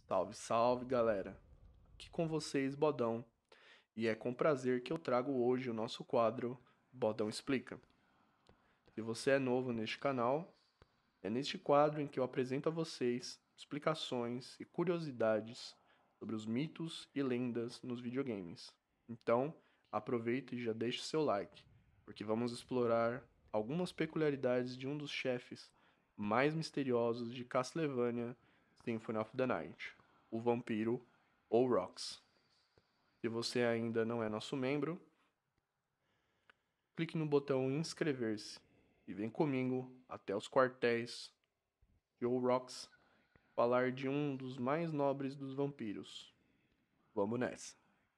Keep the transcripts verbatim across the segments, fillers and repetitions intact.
Salve, salve, galera! Aqui com vocês, Bodão, e é com prazer que eu trago hoje o nosso quadro Bodão Explica. Se você é novo neste canal, é neste quadro em que eu apresento a vocês explicações e curiosidades sobre os mitos e lendas nos videogames. Então, aproveita e já deixe seu like, porque vamos explorar algumas peculiaridades de um dos chefes mais misteriosos de Castlevania Symphony of the Night, o vampiro Rox. Se você ainda não é nosso membro, clique no botão inscrever-se e vem comigo até os quartéis de Rox falar de um dos mais nobres dos vampiros. Vamos nessa!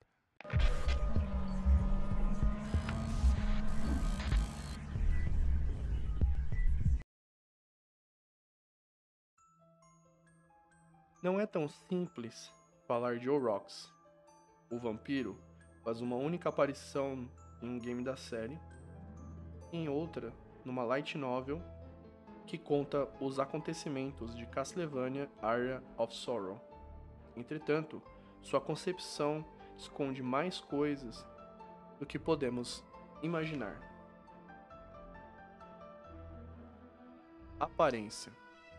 Não é tão simples falar de Rox. O vampiro faz uma única aparição em um game da série, e em outra numa light novel que conta os acontecimentos de Castlevania Aria of Sorrow. Entretanto, sua concepção esconde mais coisas do que podemos imaginar. Aparência.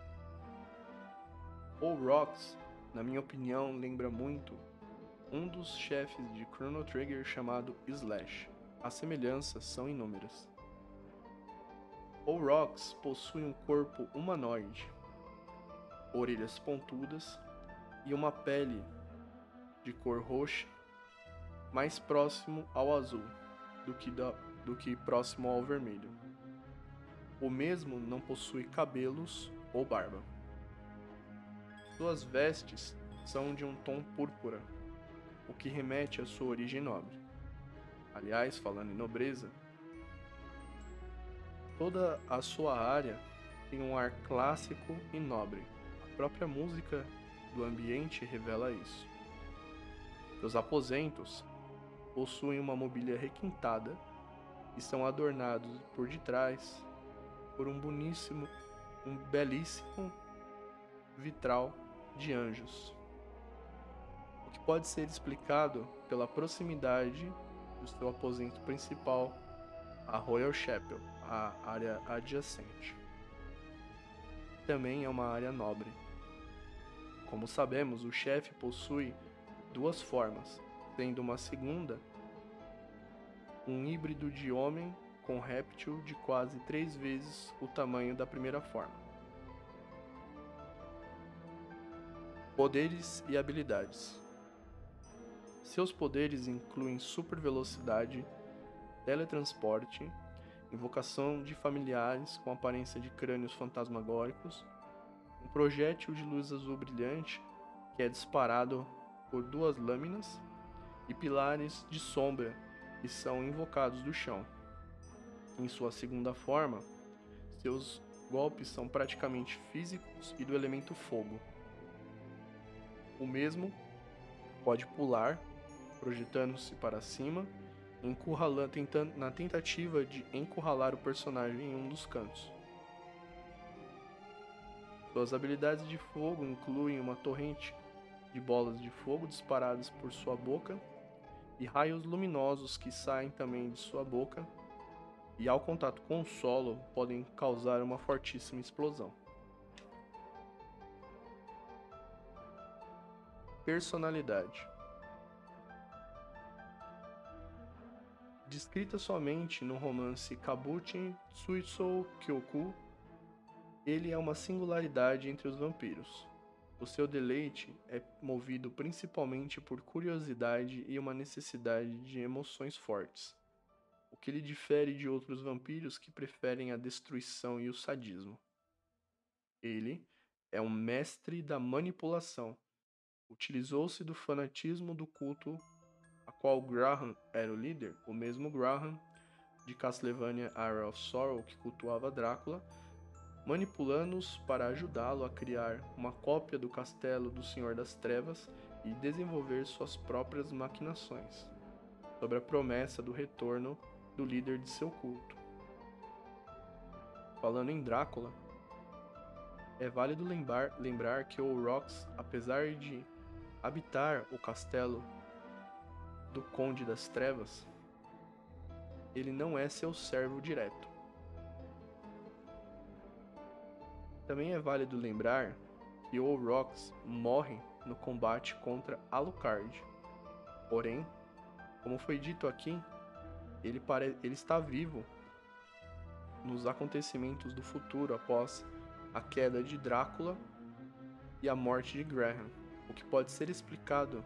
Rox, na minha opinião, lembra muito um dos chefes de Chrono Trigger chamado Slash. As semelhanças são inúmeras. Rox possui um corpo humanoide, orelhas pontudas e uma pele de cor roxa mais próximo ao azul do que, da, do que próximo ao vermelho. O mesmo não possui cabelos ou barba. Suas vestes são de um tom púrpura, o que remete à sua origem nobre. Aliás, falando em nobreza, toda a sua área tem um ar clássico e nobre. A própria música do ambiente revela isso. Seus aposentos possuem uma mobília requintada e são adornados por detrás por um boníssimo, um belíssimo vitral de anjos, o que pode ser explicado pela proximidade do seu aposento principal, a Royal Chapel, a área adjacente. Também é uma área nobre. Como sabemos, o chefe possui duas formas, sendo uma segunda um híbrido de homem com réptil de quase três vezes o tamanho da primeira forma. Poderes e habilidades. Seus poderes incluem super velocidade, teletransporte, invocação de familiares com aparência de crânios fantasmagóricos, um projétil de luz azul brilhante que é disparado por duas lâminas e pilares de sombra que são invocados do chão. Em sua segunda forma, seus golpes são praticamente físicos e do elemento fogo. O mesmo pode pular, projetando-se para cima, encurralando, tentando, na tentativa de encurralar o personagem em um dos cantos. Suas habilidades de fogo incluem uma torrente de bolas de fogo disparadas por sua boca e raios luminosos que saem também de sua boca e, ao contato com o solo, podem causar uma fortíssima explosão. Personalidade. Descrita somente no romance Kabuki Tsuisou Kyoku, ele é uma singularidade entre os vampiros. O seu deleite é movido principalmente por curiosidade e uma necessidade de emoções fortes, o que lhe difere de outros vampiros que preferem a destruição e o sadismo. Ele é um mestre da manipulação. Utilizou-se do fanatismo do culto a qual Graham era o líder, o mesmo Graham de Castlevania Aria of Sorrow que cultuava Drácula, manipulando-os para ajudá-lo a criar uma cópia do castelo do Senhor das Trevas e desenvolver suas próprias maquinações, sobre a promessa do retorno do líder de seu culto. Falando em Drácula, É válido lembrar, lembrar que o Rox, apesar de habitar o castelo do Conde das Trevas, ele não é seu servo direto. Também é válido lembrar que o Rox morre no combate contra Alucard. Porém, como foi dito aqui, ele, pare... ele está vivo nos acontecimentos do futuro após a queda de Drácula e a morte de Graham, o que pode ser explicado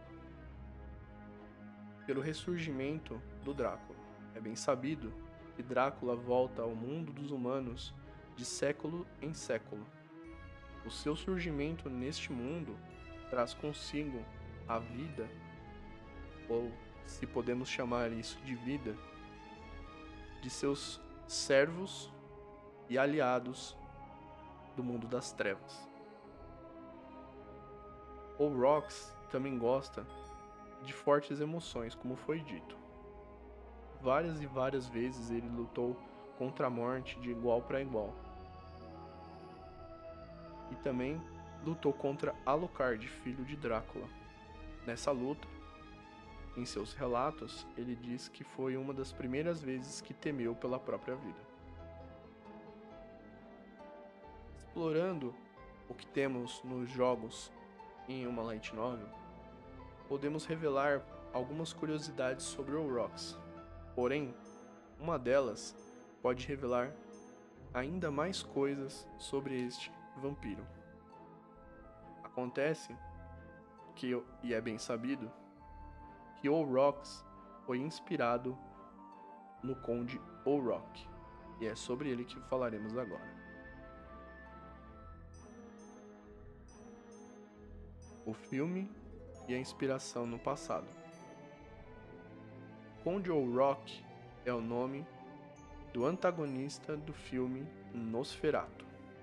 pelo ressurgimento do Drácula. É bem sabido que Drácula volta ao mundo dos humanos de século em século. O seu surgimento neste mundo traz consigo a vida, ou se podemos chamar isso de vida, de seus servos e aliados do mundo das trevas. O Rox também gosta de fortes emoções, como foi dito. Várias e várias vezes ele lutou contra a morte de igual para igual. E também lutou contra Alucard, filho de Drácula. Nessa luta, em seus relatos, ele diz que foi uma das primeiras vezes que temeu pela própria vida. Explorando o que temos nos jogos em uma light novel, podemos revelar algumas curiosidades sobre o Rox. Porém, uma delas pode revelar ainda mais coisas sobre este vampiro. Acontece que, e é bem sabido, que o Rox foi inspirado no Conde Orrock, e é sobre ele que falaremos agora. O filme e a inspiração no passado. Conde Orrock é o nome do antagonista do filme Nosferatu.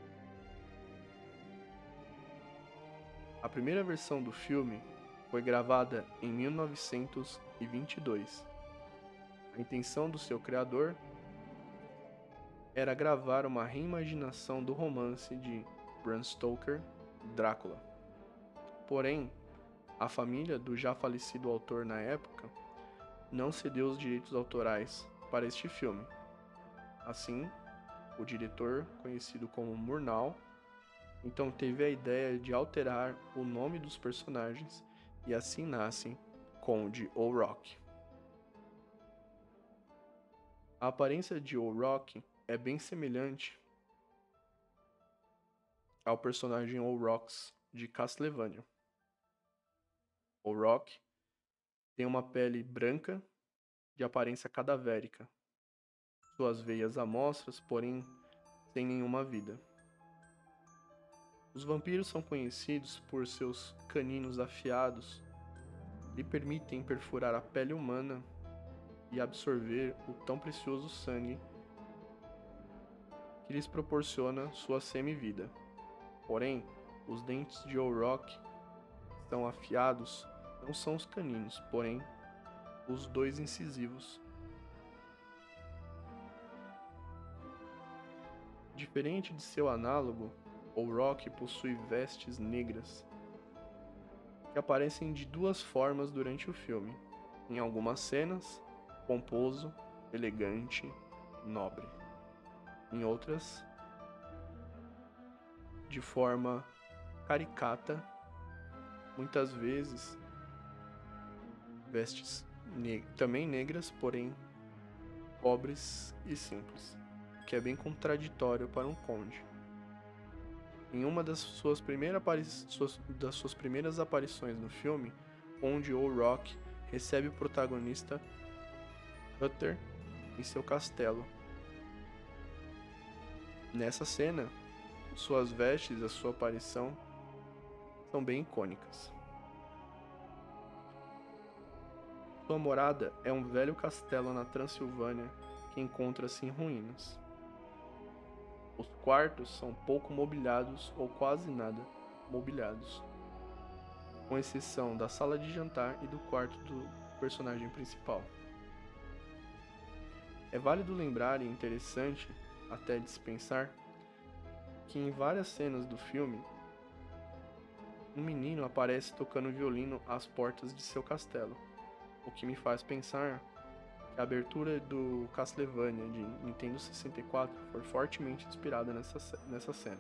A primeira versão do filme foi gravada em mil novecentos e vinte e dois. A intenção do seu criador era gravar uma reimaginação do romance de Bram Stoker, Drácula. Porém, a família do já falecido autor na época não cedeu os direitos autorais para este filme. Assim, o diretor, conhecido como Murnau, então teve a ideia de alterar o nome dos personagens e assim nasce Conde Orrock. A aparência de Orrock é bem semelhante ao personagem Orrox de Castlevania. Orrock tem uma pele branca de aparência cadavérica, suas veias amostras, porém sem nenhuma vida. Os vampiros são conhecidos por seus caninos afiados, lhe permitem perfurar a pele humana e absorver o tão precioso sangue que lhes proporciona sua semi-vida. Porém, os dentes de Orrock estão afiados, não são os caninos, porém os dois incisivos. Diferente de seu análogo, Orrock possui vestes negras, que aparecem de duas formas durante o filme. Em algumas cenas, pomposo, elegante, nobre. Em outras, de forma caricata, muitas vezes vestes ne- também negras, porém pobres e simples, o que é bem contraditório para um conde. Em uma das suas, primeiras apari- suas, das suas primeiras aparições no filme, onde Orrock recebe o protagonista Uther em seu castelo. Nessa cena, suas vestes e a sua aparição são bem icônicas. Sua morada é um velho castelo na Transilvânia que encontra-se em ruínas. Os quartos são pouco mobiliados ou quase nada mobiliados, com exceção da sala de jantar e do quarto do personagem principal. É válido lembrar e interessante até dispensar que em várias cenas do filme, um menino aparece tocando violino às portas de seu castelo, o que me faz pensar que a abertura do Castlevania de Nintendo sessenta e quatro foi fortemente inspirada nessa, nessa cena.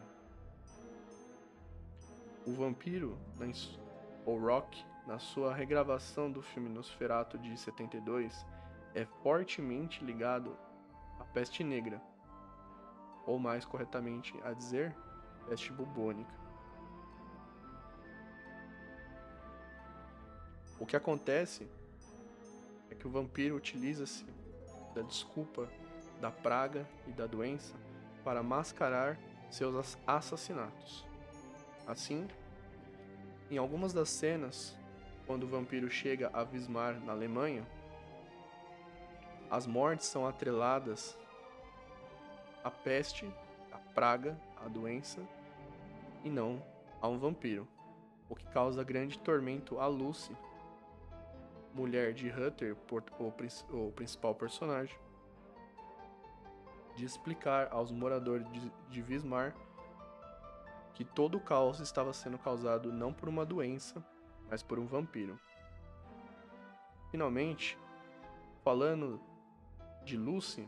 O vampiro, ou Rock, na sua regravação do filme Nosferatu de setenta e dois, é fortemente ligado à peste negra, ou mais corretamente a dizer, peste bubônica. O que acontece é que o vampiro utiliza-se da desculpa da praga e da doença para mascarar seus assassinatos. Assim, em algumas das cenas, quando o vampiro chega a Wismar, na Alemanha, as mortes são atreladas à peste, à praga, à doença, e não a um vampiro, o que causa grande tormento a Lucy, mulher de Hutter, o principal personagem, de explicar aos moradores de Wismar que todo o caos estava sendo causado não por uma doença, mas por um vampiro. Finalmente, falando de Lucy,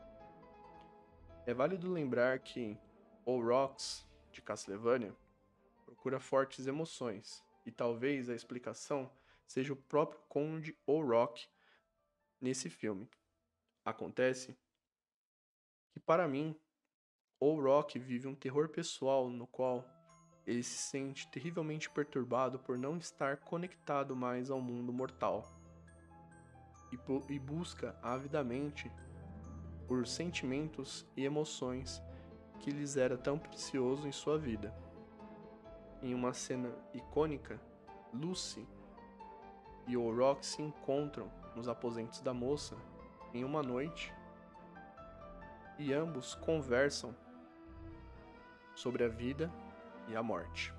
é válido lembrar que Olrox, de Castlevania, procura fortes emoções, e talvez a explicação seja o próprio Conde Olrock nesse filme. Acontece que, para mim, Olrock vive um terror pessoal no qual ele se sente terrivelmente perturbado por não estar conectado mais ao mundo mortal e, e busca avidamente por sentimentos e emoções que lhes era tão precioso em sua vida. Em uma cena icônica, Lucy e Olrock se encontram nos aposentos da moça em uma noite e ambos conversam sobre a vida e a morte.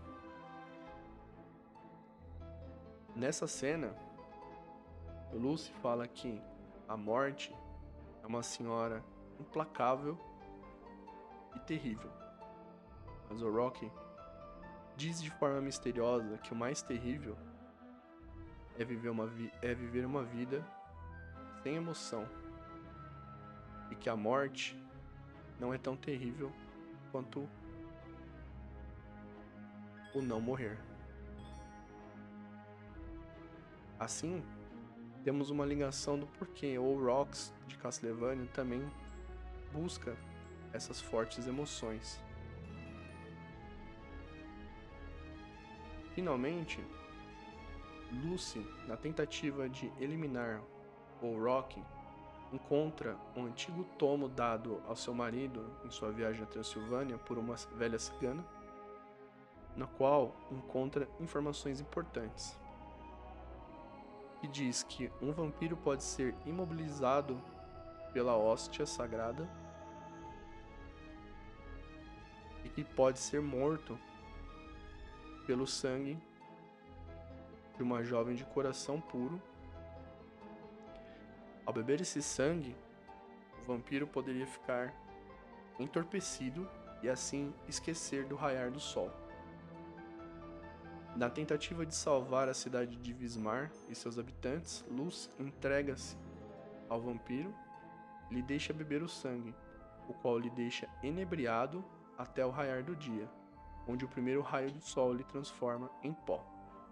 Nessa cena, Lucy fala que a morte é uma senhora implacável e terrível, mas Olrock diz de forma misteriosa que o mais terrível é viver uma, vi- é viver uma vida sem emoção e que a morte não é tão terrível quanto o não morrer. Assim, temos uma ligação do porquê Olrox de Castlevania também busca essas fortes emoções. Finalmente, Lucy, na tentativa de eliminar Olrock, encontra um antigo tomo dado ao seu marido em sua viagem à Transilvânia por uma velha cigana, na qual encontra informações importantes. E diz que um vampiro pode ser imobilizado pela hóstia sagrada e que pode ser morto pelo sangue de uma jovem de coração puro. Ao beber esse sangue, o vampiro poderia ficar entorpecido e assim esquecer do raiar do sol. Na tentativa de salvar a cidade de Wismar e seus habitantes, Luz entrega-se ao vampiro e lhe deixa beber o sangue, o qual lhe deixa enebriado até o raiar do dia, onde o primeiro raio do sol lhe transforma em pó.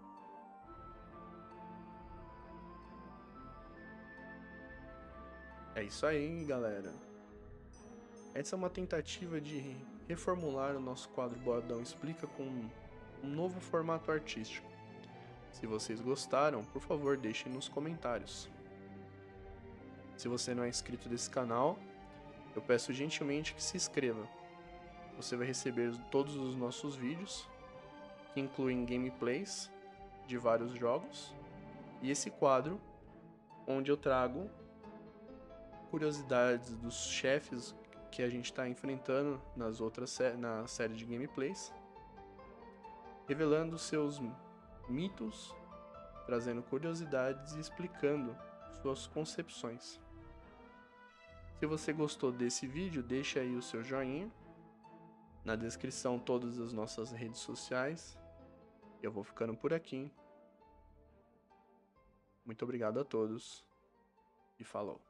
É isso aí, galera. Essa é uma tentativa de reformular o nosso quadro Boladão Explica com um novo formato artístico. Se vocês gostaram, por favor, deixem nos comentários. Se você não é inscrito desse canal, eu peço gentilmente que se inscreva. Você vai receber todos os nossos vídeos, que incluem gameplays de vários jogos, e esse quadro, onde eu trago curiosidades dos chefes que a gente está enfrentando nas outras sé- na série de gameplays, revelando seus mitos, trazendo curiosidades e explicando suas concepções. Se você gostou desse vídeo, deixa aí o seu joinha. Na descrição todas as nossas redes sociais. Eu vou ficando por aqui. Muito obrigado a todos e falou.